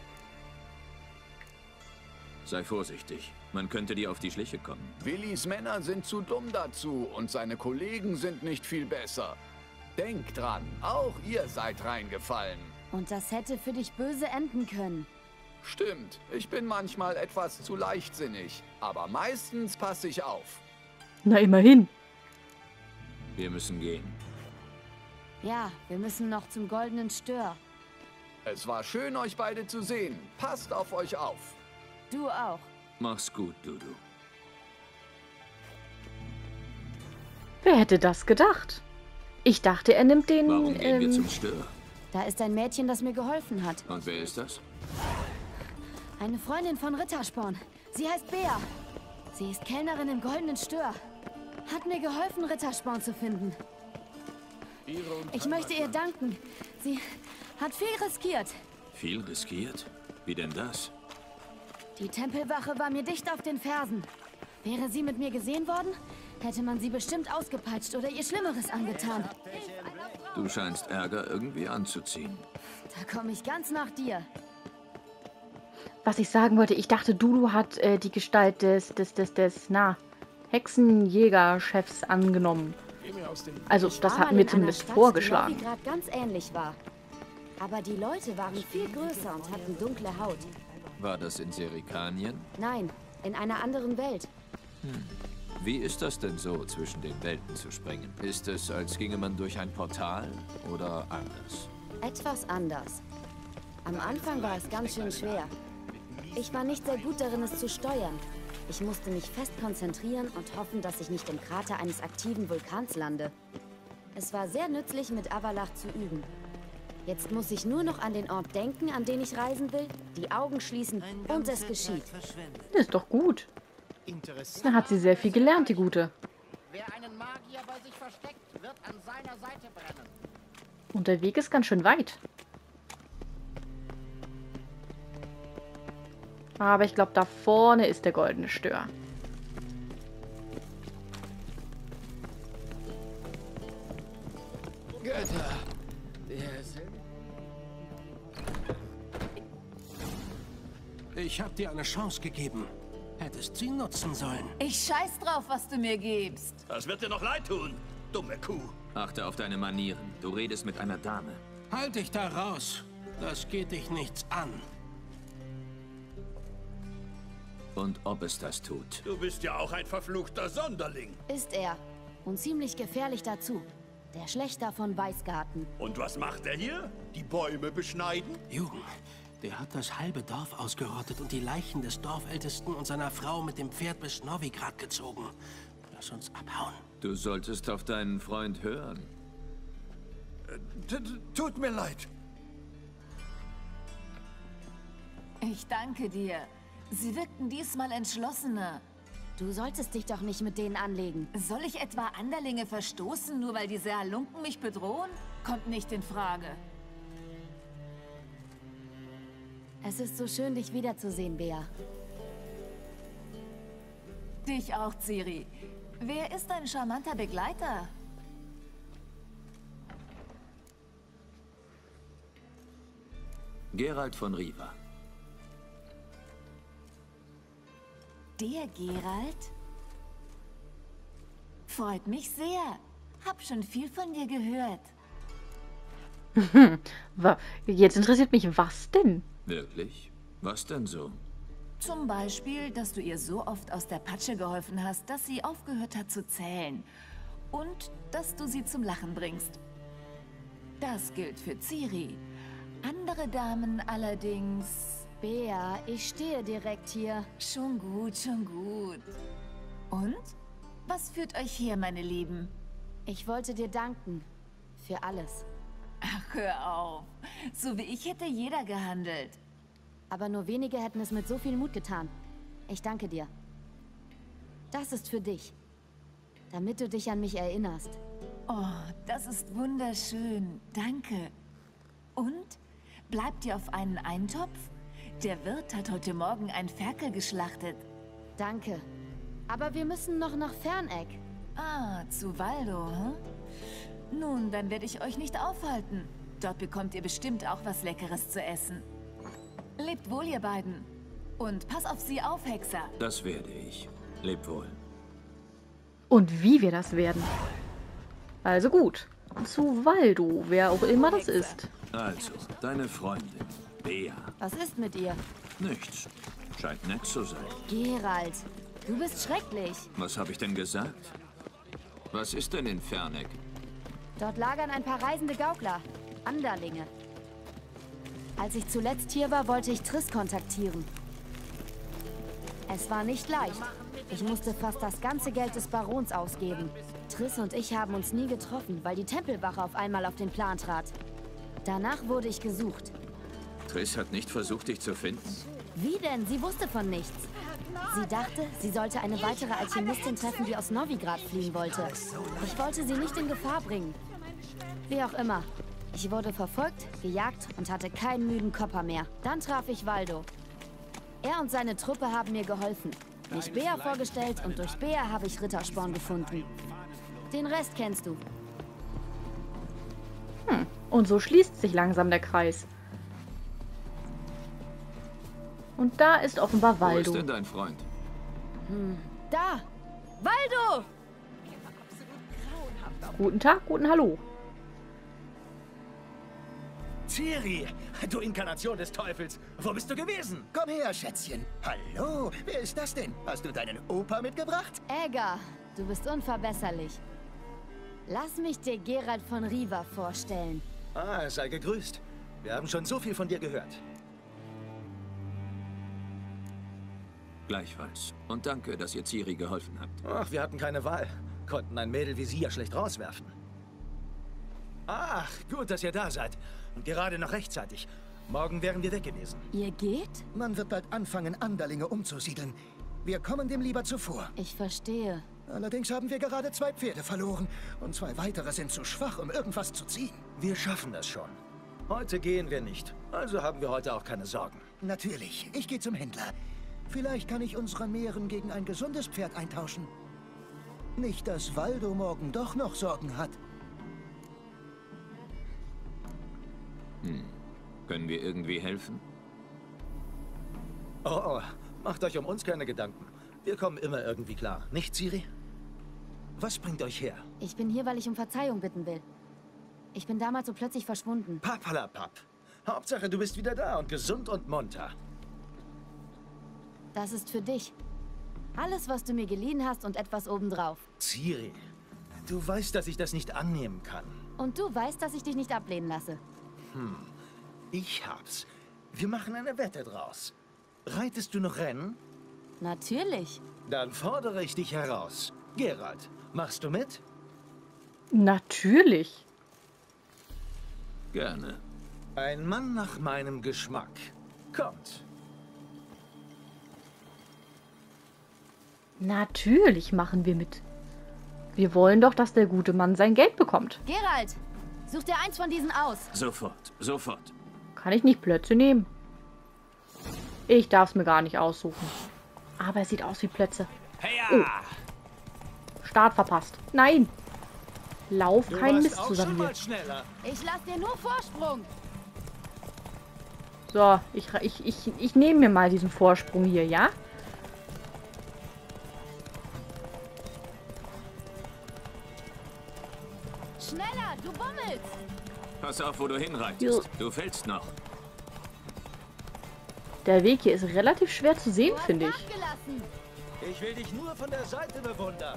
Sei vorsichtig. Man könnte dir auf die Schliche kommen. Willis Männer sind zu dumm dazu und seine Kollegen sind nicht viel besser. Denk dran, auch ihr seid reingefallen. Und das hätte für dich böse enden können. Stimmt, ich bin manchmal etwas zu leichtsinnig, aber meistens passe ich auf. Na, immerhin. Wir müssen gehen. Ja, wir müssen noch zum Goldenen Stör. Es war schön, euch beide zu sehen. Passt auf euch auf. Du auch. Mach's gut, Dudu. Wer hätte das gedacht? Ich dachte, er nimmt den... Warum gehen wir zum Stör? Da ist ein Mädchen, das mir geholfen hat. Und wer ist das? Eine Freundin von Rittersporn. Sie heißt Bea. Sie ist Kellnerin im Goldenen Stör. Hat mir geholfen, Rittersporn zu finden. Ich möchte ihr danken. Sie hat viel riskiert. Viel riskiert? Wie denn das? Die Tempelwache war mir dicht auf den Fersen. Wäre sie mit mir gesehen worden, hätte man sie bestimmt ausgepeitscht oder ihr Schlimmeres angetan. Du scheinst Ärger irgendwie anzuziehen. Da komme ich ganz nach dir. Was ich sagen wollte, ich dachte, Dudu hat die Gestalt des Hexenjägerchefs angenommen. Also, das hat mir zumindest vorgeschlagen. Die gerade ganz ähnlich war. Aber die Leute waren viel größer und hatten dunkle Haut. War das in Serikanien? Nein, in einer anderen Welt. Wie ist das denn so, zwischen den Welten zu springen? Ist es, als ginge man durch ein Portal oder anders? Etwas anders. Am Anfang war es ganz schön schwer. Ich war nicht sehr gut darin, es zu steuern. Ich musste mich fest konzentrieren und hoffen, dass ich nicht im Krater eines aktiven Vulkans lande. Es war sehr nützlich, mit Avalach zu üben. Jetzt muss ich nur noch an den Ort denken, an den ich reisen will, die Augen schließen und es geschieht. Das ist doch gut. Da hat sie sehr viel gelernt, die Gute. Wer einen Magier bei sich versteckt, wird an seiner Seite brennen. Und der Weg ist ganz schön weit. Aber ich glaube, da vorne ist der Goldene Stör. Götter, wir sind... Ich habe dir eine Chance gegeben. Hättest sie nutzen sollen. Ich scheiß drauf, was du mir gibst. Das wird dir noch leid tun, dumme Kuh. Achte auf deine Manieren. Du redest mit einer Dame. Halt dich da raus. Das geht dich nichts an. Und ob es das tut. Du bist ja auch ein verfluchter Sonderling. Ist er. Und ziemlich gefährlich dazu. Der Schlächter von Weißgarten. Und was macht er hier? Die Bäume beschneiden? Jugend, der hat das halbe Dorf ausgerottet und die Leichen des Dorfältesten und seiner Frau mit dem Pferd bis Novigrad gezogen. Lass uns abhauen. Du solltest auf deinen Freund hören. Tut mir leid. Ich danke dir. Sie wirkten diesmal entschlossener. Du solltest dich doch nicht mit denen anlegen. Soll ich etwa Anderlinge verstoßen, nur weil diese Halunken mich bedrohen? Kommt nicht in Frage. Es ist so schön, dich wiederzusehen, Bea. Dich auch, Ciri. Wer ist dein charmanter Begleiter? Geralt von Riva. Der Geralt? Freut mich sehr. Hab schon viel von dir gehört. Jetzt interessiert mich, was denn? Wirklich? Was denn so? Zum Beispiel, dass du ihr so oft aus der Patsche geholfen hast, dass sie aufgehört hat zu zählen. Und dass du sie zum Lachen bringst. Das gilt für Ciri. Andere Damen allerdings... Bea, ich stehe direkt hier. Schon gut, schon gut. Und? Was führt euch her, meine Lieben? Ich wollte dir danken. Für alles. Ach, hör auf. So wie ich hätte jeder gehandelt. Aber nur wenige hätten es mit so viel Mut getan. Ich danke dir. Das ist für dich. Damit du dich an mich erinnerst. Oh, das ist wunderschön. Danke. Und? Bleibt ihr auf einen Eintopf? Der Wirt hat heute Morgen ein Ferkel geschlachtet. Danke. Aber wir müssen noch nach Ferneck. Ah, zu Waldo, hm? Nun, dann werde ich euch nicht aufhalten. Dort bekommt ihr bestimmt auch was Leckeres zu essen. Lebt wohl, ihr beiden. Und pass auf sie auf, Hexer. Das werde ich. Lebt wohl. Und wie wir das werden. Also gut. Zu Waldo, wer auch immer das ist. Also, deine Freundin, Bea. Was ist mit ihr? Nichts. Scheint nett zu sein. Geralt, du bist schrecklich. Was habe ich denn gesagt? Was ist denn in Ferneck? Dort lagern ein paar reisende Gaukler. Anderlinge. Als ich zuletzt hier war, wollte ich Triss kontaktieren. Es war nicht leicht. Ich musste fast das ganze Geld des Barons ausgeben. Triss und ich haben uns nie getroffen, weil die Tempelwache auf einmal auf den Plan trat. Danach wurde ich gesucht. Triss hat nicht versucht, dich zu finden? Wie denn? Sie wusste von nichts. Sie dachte, sie sollte eine weitere Alchemistin treffen, die aus Novigrad fliehen wollte. Ich wollte sie nicht in Gefahr bringen. Wie auch immer. Ich wurde verfolgt, gejagt und hatte keinen müden Kopper mehr. Dann traf ich Waldo. Er und seine Truppe haben mir geholfen. Mich Bea vorgestellt und durch Bea habe ich Rittersporn gefunden. Den Rest kennst du. Und so schließt sich langsam der Kreis. Und da ist offenbar Waldo. Wo ist denn dein Freund? Da! Waldo! Guten Tag, guten Hallo. Ciri, du Inkarnation des Teufels. Wo bist du gewesen? Komm her, Schätzchen. Hallo, wer ist das denn? Hast du deinen Opa mitgebracht? Äger, du bist unverbesserlich. Lass mich dir Geralt von Riva vorstellen. Ah, sei gegrüßt. Wir haben schon so viel von dir gehört. Gleichfalls. Und danke, dass ihr Ciri geholfen habt. Ach, wir hatten keine Wahl. Konnten ein Mädel wie sie ja schlecht rauswerfen. Ach, gut, dass ihr da seid. Und gerade noch rechtzeitig. Morgen wären wir weg gewesen. Ihr geht? Man wird bald anfangen, Anderlinge umzusiedeln. Wir kommen dem lieber zuvor. Ich verstehe. Allerdings haben wir gerade 2 Pferde verloren. Und 2 weitere sind zu schwach, um irgendwas zu ziehen. Wir schaffen das schon. Heute gehen wir nicht. Also haben wir heute auch keine Sorgen. Natürlich. Ich gehe zum Händler. Vielleicht kann ich unsere Mähren gegen ein gesundes Pferd eintauschen. Nicht, dass Waldo morgen doch noch Sorgen hat. Können wir irgendwie helfen? Oh, macht euch um uns keine Gedanken. Wir kommen immer irgendwie klar. Nicht, Ciri? Was bringt euch her? Ich bin hier, weil ich um Verzeihung bitten will. Ich bin damals so plötzlich verschwunden. Papalapap. Hauptsache, du bist wieder da und gesund und munter. Das ist für dich. Alles, was du mir geliehen hast und etwas obendrauf. Ciri, du weißt, dass ich das nicht annehmen kann. Und du weißt, dass ich dich nicht ablehnen lasse. Ich hab's. Wir machen eine Wette draus. Reitest du noch Rennen? Natürlich. Dann fordere ich dich heraus. Geralt, machst du mit? Natürlich. Gerne. Ein Mann nach meinem Geschmack. Kommt. Natürlich machen wir mit. Wir wollen doch, dass der gute Mann sein Geld bekommt. Geralt, such dir eins von diesen aus. Sofort, sofort. Kann ich nicht Plötze nehmen? Ich darf es mir gar nicht aussuchen. Aber es sieht aus wie Plötze. Oh. Start verpasst. Nein. Lauf kein Mist zusammen hier. Ich lass dir nur Vorsprung. So, ich nehme mir mal diesen Vorsprung hier, ja? Schneller, du bummelst. Pass auf, wo du hinreitest. Du fällst noch. Der Weg hier ist relativ schwer zu sehen, finde ich. Ich will dich nur von der Seite bewundern.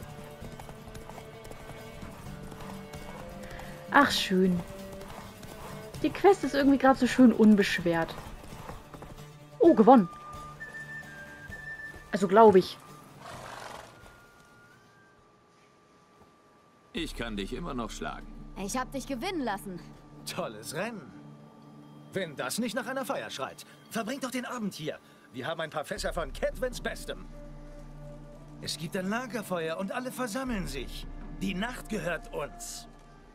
Ach, schön. Die Quest ist irgendwie gerade so schön unbeschwert. Oh, gewonnen. Also, glaube ich. Ich kann dich immer noch schlagen. Ich hab dich gewinnen lassen. Tolles Rennen. Wenn das nicht nach einer Feier schreit, verbringt doch den Abend hier. Wir haben ein paar Fässer von Cadwins Bestem. Es gibt ein Lagerfeuer und alle versammeln sich. Die Nacht gehört uns.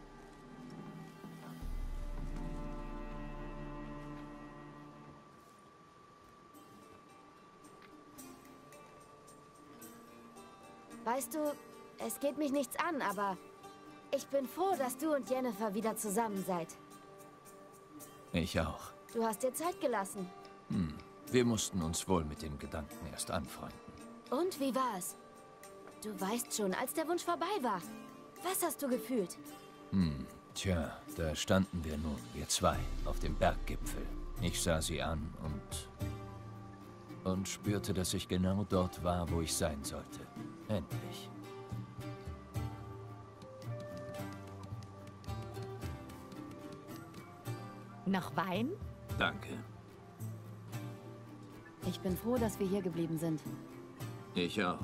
Weißt du, es geht mich nichts an, aber ich bin froh, dass du und Jennifer wieder zusammen seid. Ich auch. Du hast dir Zeit gelassen. Wir mussten uns wohl mit dem Gedanken erst anfreunden. Und wie war's? Du weißt schon, als der Wunsch vorbei war. Was hast du gefühlt? Tja, da standen wir nun, wir zwei, auf dem Berggipfel. Ich sah sie an und spürte, dass ich genau dort war, wo ich sein sollte. Endlich. Noch Wein? Danke. Ich bin froh, dass wir hier geblieben sind. Ich auch.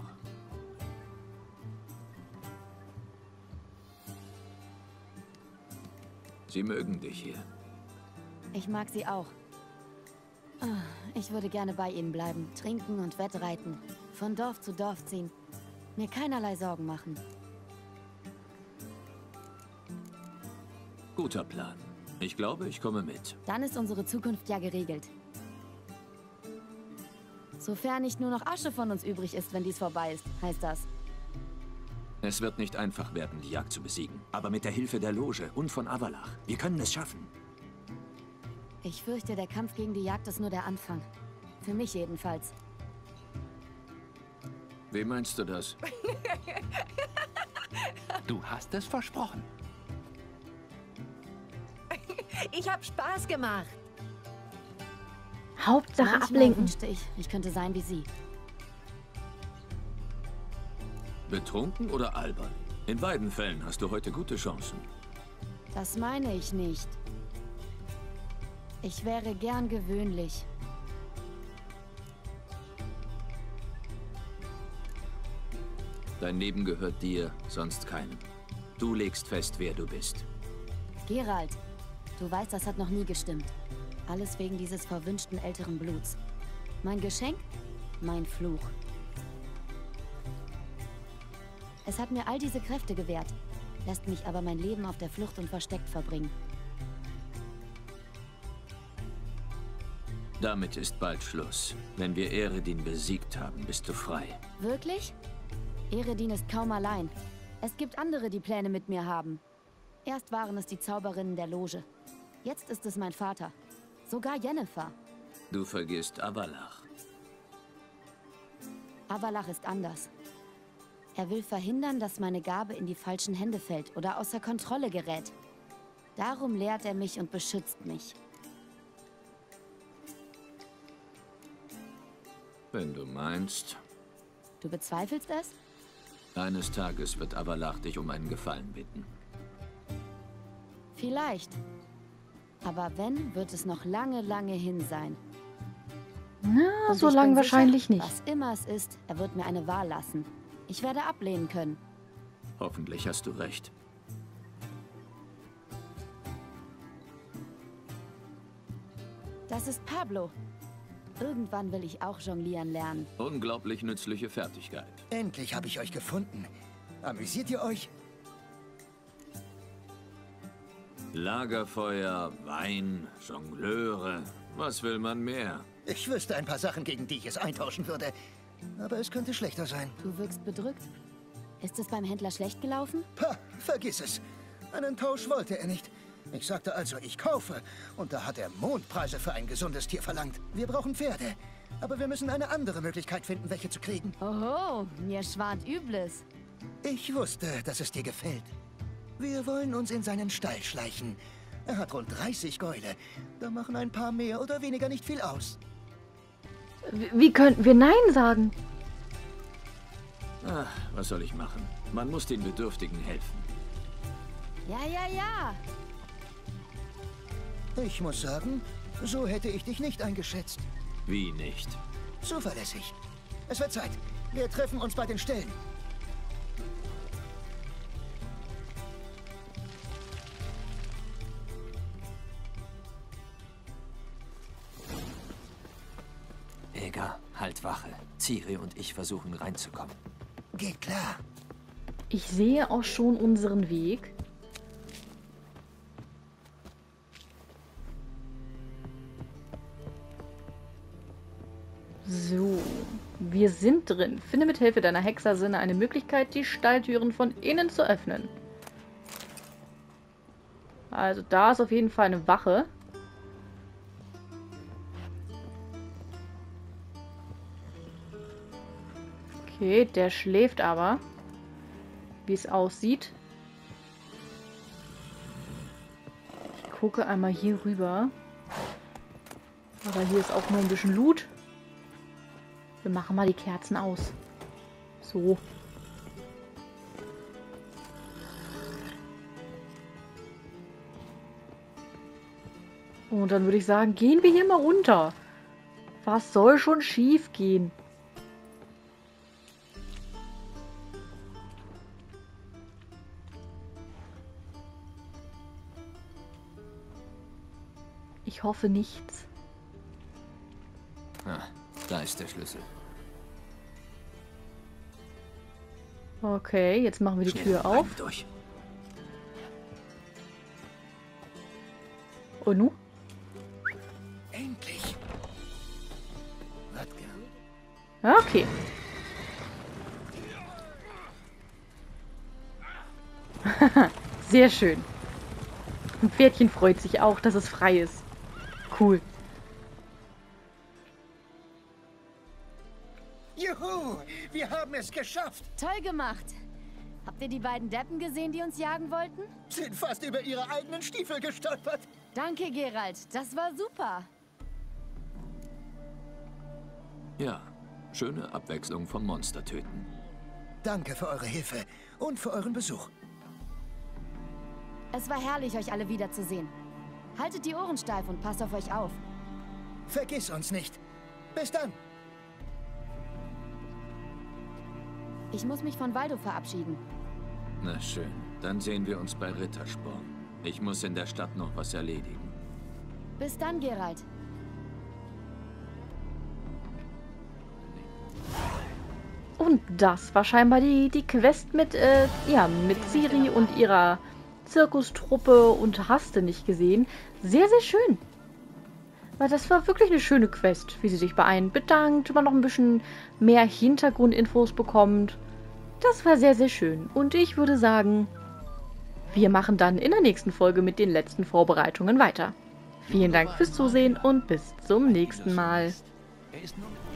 Sie mögen dich hier. Ich mag sie auch. Ich würde gerne bei ihnen bleiben, trinken und wettreiten. Von Dorf zu Dorf ziehen. Mir keinerlei Sorgen machen. Guter Plan. Ich glaube, ich komme mit. Dann ist unsere Zukunft ja geregelt. Sofern nicht nur noch Asche von uns übrig ist, wenn dies vorbei ist, heißt das. Es wird nicht einfach werden, die Jagd zu besiegen. Aber mit der Hilfe der Loge und von Avalach. Wir können es schaffen. Ich fürchte, der Kampf gegen die Jagd ist nur der Anfang. Für mich jedenfalls. Wie meinst du das? Du hast es versprochen. Ich hab Spaß gemacht. Hauptsache Manchmal ablenken. wünschte ich könnte sein wie sie. Betrunken oder albern? In beiden Fällen hast du heute gute Chancen. Das meine ich nicht. Ich wäre gern gewöhnlich. Dein Leben gehört dir, sonst keinem. Du legst fest, wer du bist. Geralt, du weißt, das hat noch nie gestimmt. Alles wegen dieses verwünschten älteren Bluts. Mein Geschenk, mein Fluch. Es hat mir all diese Kräfte gewährt, lässt mich aber mein Leben auf der Flucht und versteckt verbringen. Damit ist bald Schluss. Wenn wir Eredin besiegt haben, bist du frei. Wirklich? Eredin ist kaum allein. Es gibt andere, die Pläne mit mir haben. Erst waren es die Zauberinnen der Loge. Jetzt ist es mein Vater. Sogar Jennifer. Du vergisst Avalach. Avalach ist anders. Er will verhindern, dass meine Gabe in die falschen Hände fällt oder außer Kontrolle gerät. Darum lehrt er mich und beschützt mich. Wenn du meinst. Du bezweifelst es? Eines Tages wird Avalach dich um einen Gefallen bitten. Vielleicht. Aber wenn, wird es noch lange, lange hin sein. Na, Und so ich lang bin wahrscheinlich sicher, nicht. Was immer es ist, er wird mir eine Wahl lassen. Ich werde ablehnen können. Hoffentlich hast du recht. Das ist Pablo. Irgendwann will ich auch jonglieren lernen. Unglaublich nützliche Fertigkeit. Endlich habe ich euch gefunden. Amüsiert ihr euch? Lagerfeuer, Wein, Jongleure. Was will man mehr? Ich wüsste ein paar Sachen, gegen die ich es eintauschen würde. Aber es könnte schlechter sein. Du wirkst bedrückt. Ist es beim Händler schlecht gelaufen? Pah, vergiss es. Einen Tausch wollte er nicht. Ich sagte also, ich kaufe. Und da hat er Mondpreise für ein gesundes Tier verlangt. Wir brauchen Pferde. Aber wir müssen eine andere Möglichkeit finden, welche zu kriegen. Oho, mir schwant Übles. Ich wusste, dass es dir gefällt. Wir wollen uns in seinen Stall schleichen. Er hat rund 30 Gäule. Da machen ein paar mehr oder weniger nicht viel aus. Wie könnten wir Nein sagen? Ach, was soll ich machen? Man muss den Bedürftigen helfen. Ja, ja, ja. Ich muss sagen, so hätte ich dich nicht eingeschätzt. Wie nicht? Zuverlässig. Es wird Zeit. Wir treffen uns bei den Ställen. Eger, halt Wache. Ciri und ich versuchen reinzukommen. Geht klar. Ich sehe auch schon unseren Weg. So, wir sind drin. Finde mit Hilfe deiner Hexersinne eine Möglichkeit, die Stalltüren von innen zu öffnen. Also da ist auf jeden Fall eine Wache. Okay, der schläft aber. Wie es aussieht. Ich gucke einmal hier rüber. Aber hier ist auch nur ein bisschen Loot. Wir machen mal die Kerzen aus. So. Und dann würde ich sagen, gehen wir hier mal runter. Was soll schon schief gehen? Ich hoffe nichts. Ah, da ist der Schlüssel. Okay, jetzt machen wir die Tür auf. Durch. Und nu? Endlich. Okay. Sehr schön. Ein Pferdchen freut sich auch, dass es frei ist. Cool. Juhu, wir haben es geschafft. Toll gemacht. Habt ihr die beiden Deppen gesehen, die uns jagen wollten? Sind fast über ihre eigenen Stiefel gestolpert. Danke, Geralt. Das war super. Ja, schöne Abwechslung vom Monster töten. Danke für eure Hilfe und für euren Besuch. Es war herrlich, euch alle wiederzusehen. Haltet die Ohren steif und passt auf euch auf. Vergiss uns nicht. Bis dann. Ich muss mich von Waldo verabschieden. Na schön, dann sehen wir uns bei Rittersporn. Ich muss in der Stadt noch was erledigen. Bis dann, Geralt. Und das war scheinbar die Quest mit, mit Ciri und ihrer Zirkustruppe und hast du nicht gesehen. Sehr, sehr schön. Weil das war wirklich eine schöne Quest, wie sie sich bei einem bedankt, man noch ein bisschen mehr Hintergrundinfos bekommt. Das war sehr, sehr schön. Und ich würde sagen, wir machen dann in der nächsten Folge mit den letzten Vorbereitungen weiter. Vielen Dank fürs Zusehen und bis zum nächsten Mal. Er ist nur mit